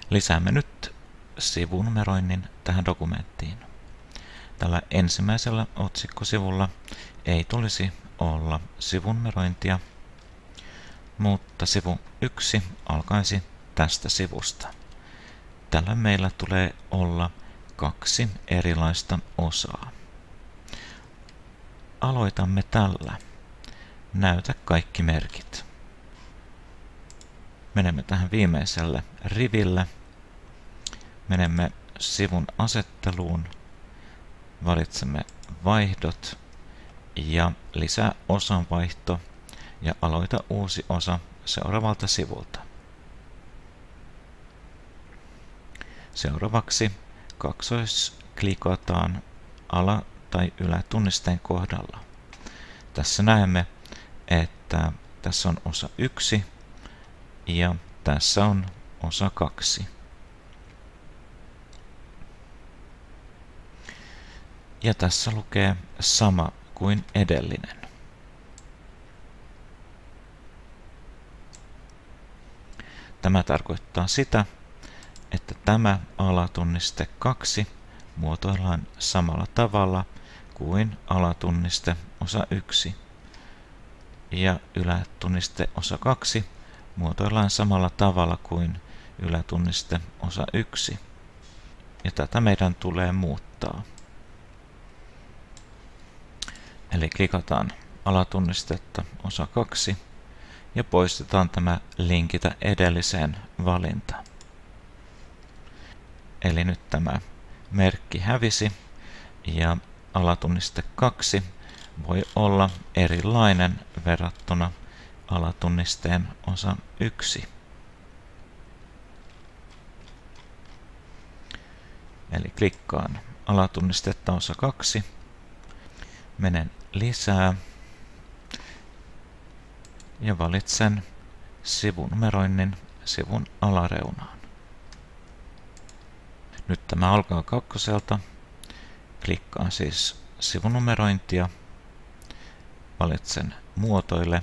Lisäämme nyt sivunumeroinnin tähän dokumenttiin. Tällä ensimmäisellä otsikkosivulla ei tulisi olla sivunumerointia, mutta sivu 1 alkaisi tästä sivusta. Tällä meillä tulee olla 2 erilaista osaa. Aloitamme tällä. Näytä kaikki merkit. Menemme tähän viimeiselle riville. Menemme sivun asetteluun. Valitsemme vaihdot ja lisää osanvaihto ja aloita uusi osa seuraavalta sivulta. Seuraavaksi kaksoisklikataan ala- tai ylätunnisteen kohdalla. Tässä näemme, että tässä on osa 1 ja tässä on osa 2. Ja tässä lukee sama kuin edellinen. Tämä tarkoittaa sitä, että tämä alatunniste 2 muotoillaan samalla tavalla kuin alatunniste osa 1 ja ylätunniste osa 2 muotoillaan samalla tavalla kuin ylätunniste osa 1. Ja tätä meidän tulee muuttaa. Eli klikataan alatunnistetta osa 2 ja poistetaan tämä linkitä edelliseen valinta. Eli nyt tämä merkki hävisi ja alatunniste 2 voi olla erilainen verrattuna alatunnisteen osa 1. Eli klikkaan alatunnistetta osa 2, menen lisää ja valitsen sivunumeroinnin sivun alareunaan. Nyt tämä alkaa kakkoselta. Klikkaan siis sivunumerointia, valitsen muotoile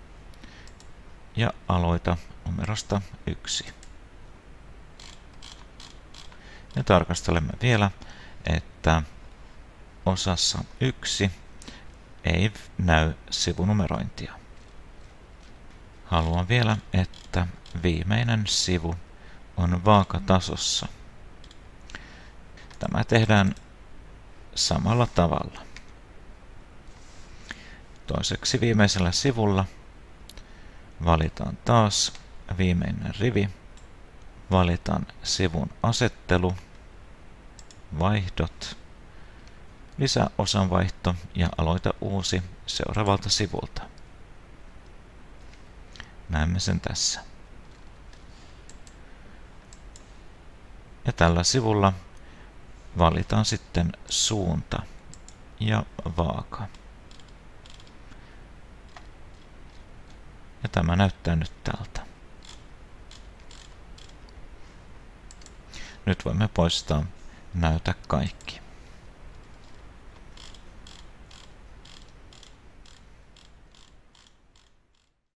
ja aloita numerosta 1. Ja tarkastelemme vielä, että osassa 1 ei näy sivunumerointia. Haluan vielä, että viimeinen sivu on vaakatasossa. Tämä tehdään samalla tavalla. Toiseksi viimeisellä sivulla valitaan taas viimeinen rivi, valitaan sivun asettelu, vaihdot, lisää osanvaihto ja aloita uusi seuraavalta sivulta. Näemme sen tässä. Ja tällä sivulla valitaan sitten suunta ja vaaka. Ja tämä näyttää nyt tältä. Nyt voimme poistaa näytä kaikki.